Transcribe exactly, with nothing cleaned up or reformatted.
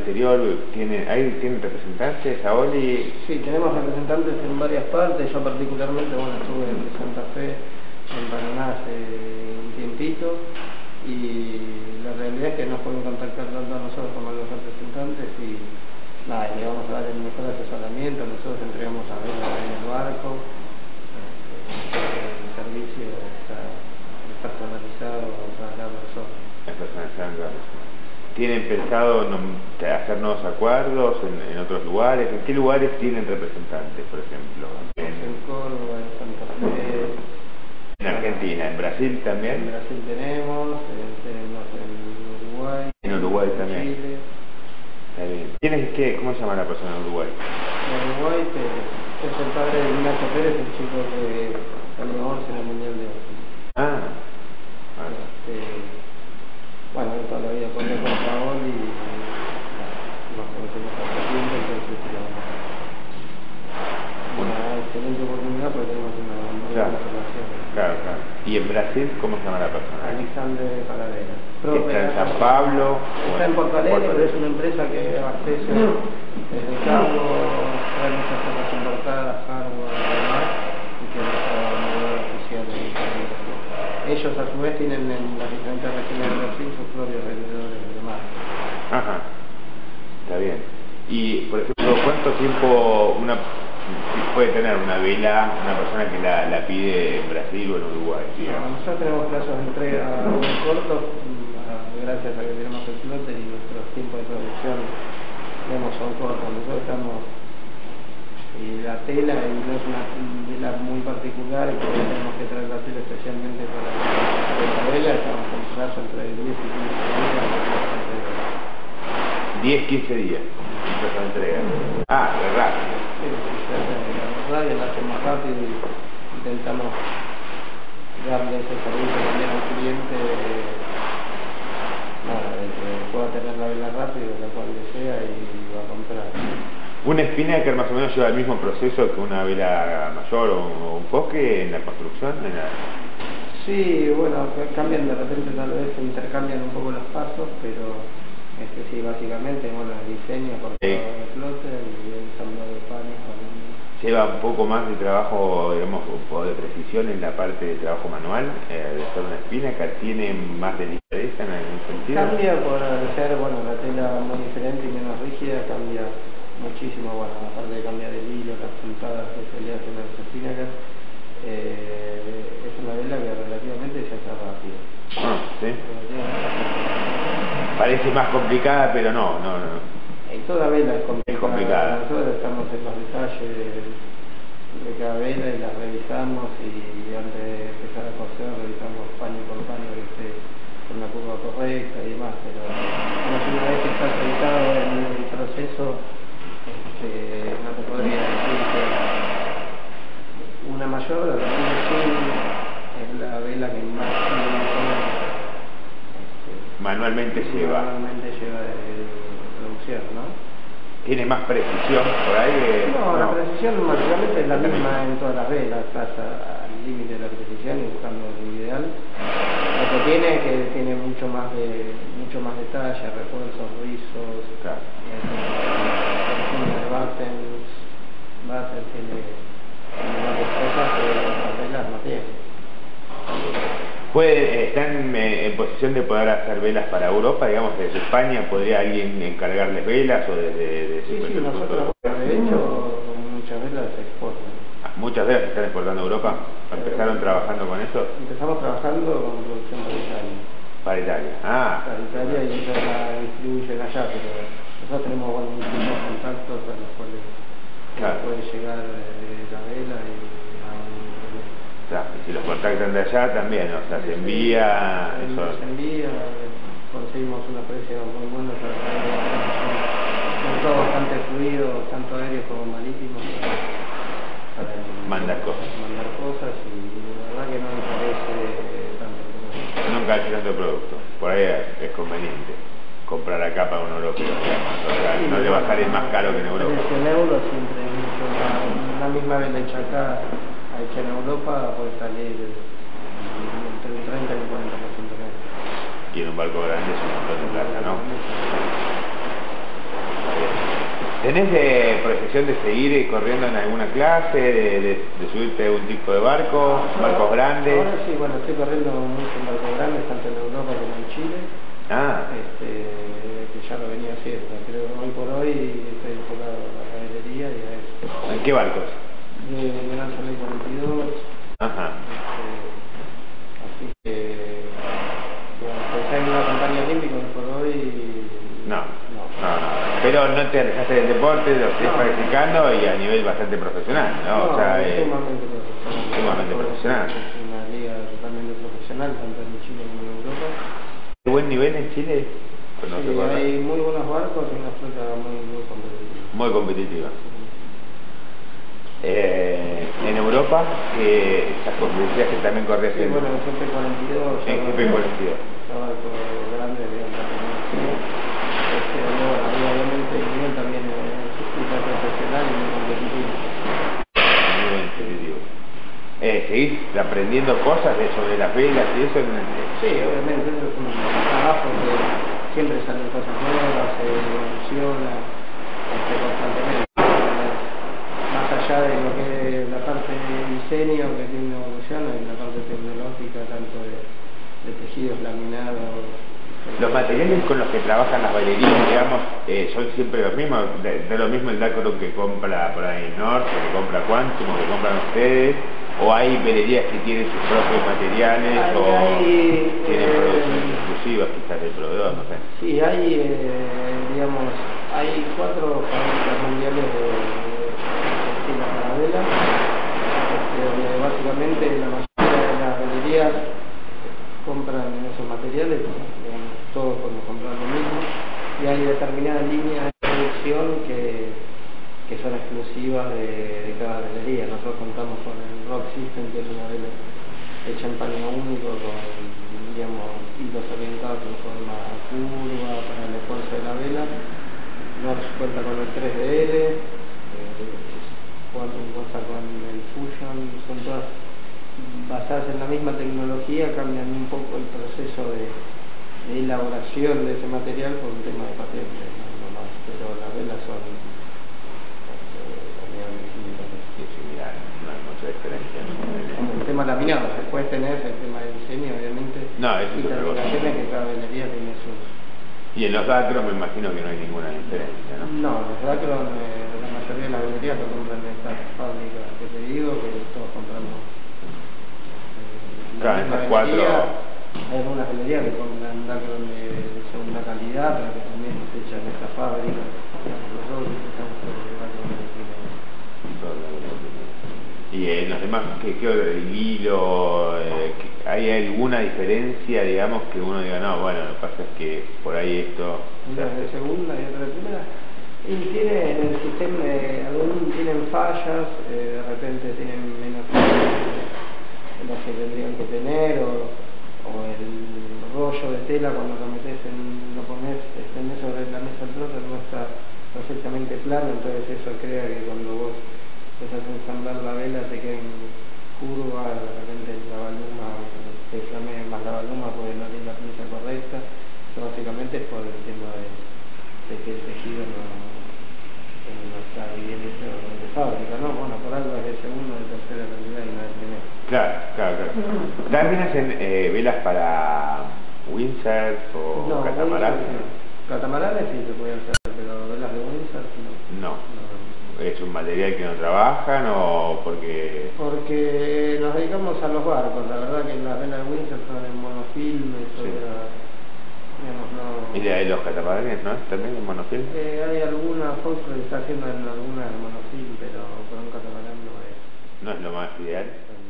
interior, ¿tienen, ¿hay, ¿tienen representantes, Aoli? Sí, tenemos representantes en varias partes. Yo particularmente, bueno, estuve en Santa Fe, en Paraná hace un tiempito, y la realidad es que nos pueden contactar tanto a nosotros como a los representantes y nada, le vamos a dar el mejor asesoramiento. Nosotros entregamos a ver en el barco, el servicio está personalizado para cada persona. Es personalizado. ¿Tienen pensado hacer nuevos acuerdos en, en otros lugares? ¿En qué lugares tienen representantes, por ejemplo? En, en Córdoba, en Santa Fe. ¿En Argentina? ¿En Brasil también? En Brasil tenemos, eh, tenemos en Uruguay. En Uruguay en también. Chile. Está bien. ¿Quién es qué? ¿Cómo se llama la persona en Uruguay? En Uruguay Pérez. Es el padre de Ignacio Pérez, el chico que salió once en el Mundial de Hockey. Ah. ah. Este, bueno, él toda la vida corrió con Paol y nos conocemos hace tiempo, entonces una excelente oportunidad porque tenemos una muy buena Claro. relación. Claro, claro. ¿Y en Brasil cómo se llama la persona? Alexandre Paladera. ¿Está en San Pablo? Está en Porto Alegre, pero es una empresa que abastece desde cabo, trae muchas cosas importadas, hardware, demás, y que es nuestra proveedora oficial de internet. Ellos a su vez tienen en las diferentes regiones de Brasil sus propios vendedores de marca. Ajá, está bien. Y, por ejemplo, ¿cuánto tiempo una puede tener una vela, una persona que la, la pide en Brasil o en Uruguay? No, nosotros tenemos plazos de entrega muy cortos, gracias a que tenemos el plotter y nuestros tiempos de producción digamos, son cortos. Nosotros estamos, y la tela y no es una vela muy particular, y porque tenemos que traer la tela especialmente para esta vela, estamos con plazo entre diez y quince días. diez a quince días, plazo de entrega. Ah, de rápido. Sí, sí, se hace la radio, la hacemos rápido y intentamos darle ese servicio también al cliente, nada, de que pueda tener la vela rápido, la cual desea y va a comprar. ¿Una spinnaker más o menos lleva el mismo proceso que una vela mayor o un foque en la construcción? En la... Sí, bueno, cambian de repente, tal vez se intercambian un poco los pasos, pero este sí, básicamente, bueno, el diseño con sí. el plotter y el ensamblado de panes. Lleva un poco más de trabajo, digamos, o de precisión en la parte de trabajo manual, eh, de hacer una spinnaker, ¿tiene más delicadeza en algún sentido? Cambia por ser, bueno, la tela muy diferente y menos rígida, cambia muchísimo, bueno, aparte de cambiar el hilo, las puntadas que se le hacen a las spinnakers, eh, es una vela que relativamente se hace rápido. Ah, ¿sí? Parece más complicada, pero no, no, no. Y toda vela es complicada. Es complicada. Nosotros estamos en los detalles de cada vela y las revisamos, y antes de empezar a coser revisamos paño por paño que esté con la curva correcta y demás, pero una vez que está aceitado el, el proceso, este, no te podría decir que una mayor, la resolución es la vela que más este, manualmente lleva. Manualmente lleva de producción, ¿no? ¿Tiene más precisión por ahí? Que... No, no, la precisión básicamente es la misma en todas las velas, estás al límite de la precisión y buscando lo ideal. Lo que tiene es que tiene mucho más de mucho más detalle, refuerzos, rizos, claro. Tiene de buttons, buttons, tiene varias cosas que las velas no tienen. Puede, ¿Están en posición de poder hacer velas para Europa? Digamos, desde España, ¿podría alguien encargarles velas o desde...? Sí, sí, nosotros, de hecho, muchas velas se exportan. ¿Muchas velas se están exportando a Europa? ¿Empezaron eh, trabajando con eso? Empezamos trabajando con producción para Italia. Para Italia, ah. Para Italia, y ellos la distribuyen allá, pero nosotros tenemos bueno, muchos contactos a los cuales claro. puede llegar eh, la vela y... Claro, y si los contactan de allá también, o sea, se envía... Se, eso... se envía, conseguimos una precio muy buena, son todos bastante fluidos, tanto aéreos como marítimos, para mandar cosas. Mandar cosas, y la verdad que no me parece tanto producto. No encarece tanto producto, por ahí es conveniente comprar acá para un europeo, digamos. O sea, sí, no le va a salir más caro que en Europa. cien euros siempre es mucho, la misma vela hecha acá, hecha en Europa, puede salir entre un treinta y un cuarenta por ciento menos. Y en un barco grande es un montón de plata, ¿no? ¿Tenés de proyección de seguir corriendo en alguna clase, de, de, de subirte a algún tipo de barco, barcos grandes? Ahora sí, bueno, estoy corriendo mucho en barcos grandes, tanto en Europa como en Chile. Ah. Este, que ya lo venía haciendo, creo que hoy por hoy estoy enfocado a la galería y a eso. ¿En qué barcos? De Gran Soleil cuarenta y dos. Ajá. Este, así que, bueno, pensé en una campaña olímpica hoy por hoy. No. No. No, no. Pero no te alejaste del deporte, lo seguís No. practicando y a nivel bastante profesional, ¿no? No, o sea, eh, sumamente profesional. Sumamente profesional. Es una liga totalmente profesional, tanto en Chile como en Europa. ¿Hay buen nivel en Chile? Sí, hay muy buenos barcos y una flota muy, muy competitiva. Muy competitiva. Eh, en Europa, que esas decías que también corrías sí, en... bueno, en G P cuarenta y dos. En G P cuarenta y dos. Barcos grandes, digamos, este, bueno, obviamente el nivel también es súper profesional y muy competitivo. Muy competitivo. Eh, ¿Seguís aprendiendo cosas de sobre las velas y eso? Sí, obviamente, eso es un trabajo que siempre salen cosas nuevas, se evoluciona este, constantemente. Más allá de lo que es la parte de diseño, que tiene una evolución, hay una parte tecnológica, tanto de, de tejidos laminados. Los materiales con los que trabajan las bailarines, digamos, eh, son siempre los mismos. De, de lo mismo el Dacron que compra por ahí Norte, que compra Quantum, que compran ustedes, o hay velerías que tienen sus propios materiales, hay, o hay, tienen eh, producciones exclusivas quizás del proveedor, no sé. Sí, hay, eh, digamos, hay cuatro fábricas mundiales de, de textiles para vela, este, donde básicamente la mayoría de las velerías compran esos materiales, digamos, todos podemos comprar lo mismo, y hay determinadas líneas de producción que, que son exclusivas de, de cada velería. Nosotros contamos con el Rock System, que es una vela hecha en paño único con, digamos, hilos orientados en forma curva para el esfuerzo de la vela. North cuenta con el tres D L, eh, Quantum cuenta con el Fusion, son todas basadas en la misma tecnología, cambian un poco el proceso de, de elaboración de ese material por un tema de patentes, ¿no? No más, pero las velas son Sí, similar, no hay mucha diferencia. como el tema laminado. Después tenés el tema del diseño, obviamente, No, eso y es otra cosa. terminaciones que cada velería tiene sus... Y en los Dacron me imagino que no hay ninguna diferencia, ¿no? No, los Dacron, eh, la mayoría de las velerías lo compran en estas fábricas que te digo, que todos compramos. Eh, Claro, la estas misma cuatro... velería, hay algunas velerías que compran Dacron de segunda calidad, pero que también se echan en estas fábricas. Nosotros utilizamos el Dacron de primera. Y en los demás, ¿qué, qué el hilo? Eh, ¿Hay alguna diferencia, digamos, que uno diga, no, bueno, lo que pasa es que por ahí esto... Una de segunda y otra de primera. Y tiene en el sistema, eh, algunos tienen fallas, eh, de repente tienen menos de las que tendrían que tener, o, o el rollo de tela cuando lo metes en, lo pones, extendés sobre la mesa del trozo, no está perfectamente plano, entonces eso crea que cuando vos empezás a ensamblar la vela te queden curvas, de repente la baluma te flamea más la baluma porque no tiene la pinza correcta. Eso básicamente es por el tema de, de que el tejido no, no está bien hecho de fábrica, ¿no? Bueno, por algo es de segunda, de tercera calidad y no de primera. Claro, claro, claro. ¿También hacen eh, velas para windsurf o no, catamaranes? No. Catamaranes sí se pueden hacer, pero velas de windsurf no. No. no. ¿Es un material que no trabajan o porque...? Porque nos dedicamos a los barcos, la verdad que las velas de windsurf son en monofilm, eso Sí. era, digamos, no... ¿Y la de los catamaranes, no? ¿También en monofilm? Eh, hay alguna, Fox que está haciendo en alguna en monofilm, pero con un catamarán no es... No es lo más ideal.